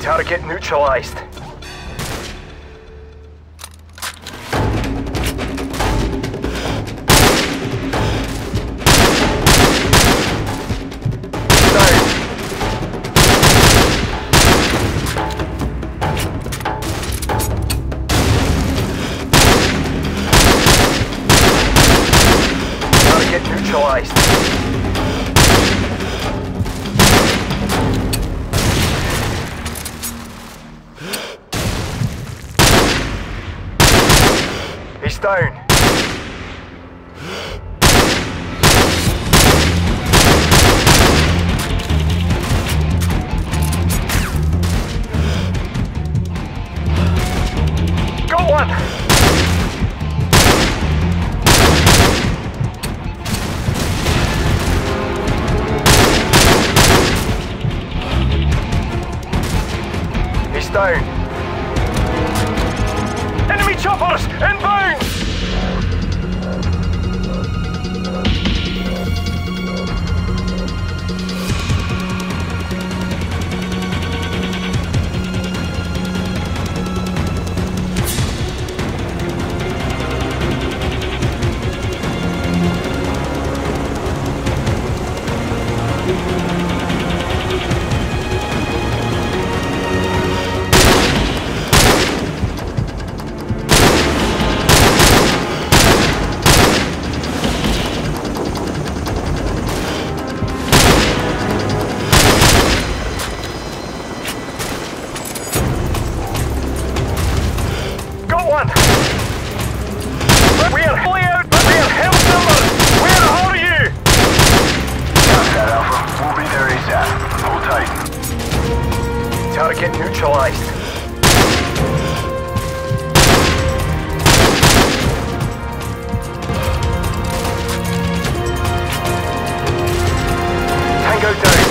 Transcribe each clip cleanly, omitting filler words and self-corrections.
Target neutralized. Target neutralized. He's down. Got one. He's down. Enemy choppers inbound! One. We are fully out, but we are held numbers. Where the hell are you? Got that, Alpha. We'll be there ASAP. Hold tight. Target neutralized. Tango down.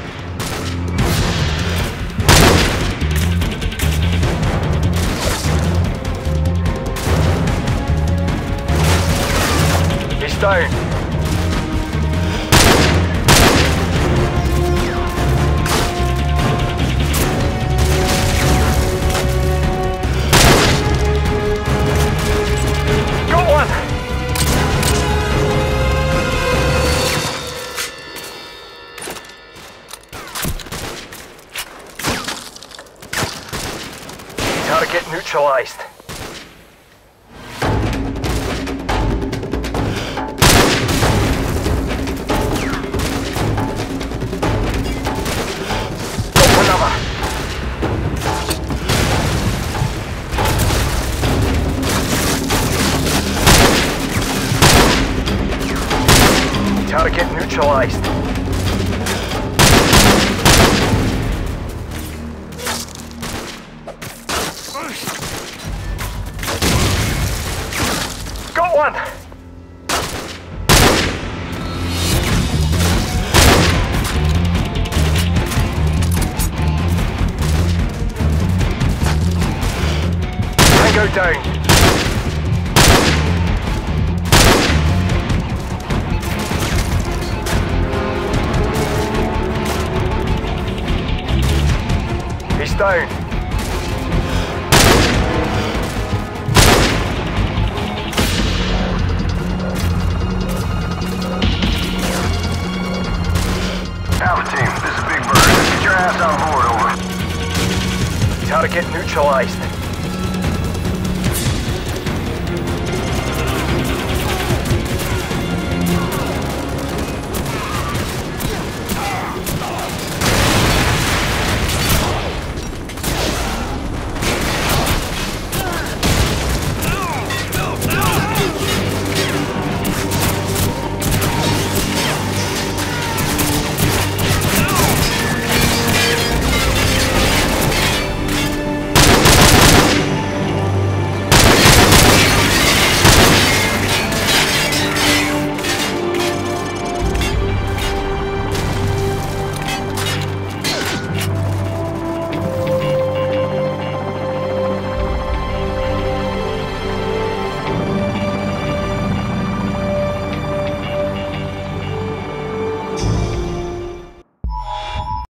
Down. Got one. Target neutralized. Target neutralized. Got one. Tango down. He's down. Alpha team, this is Big Bird. Get your ass on board, over. Target neutralized.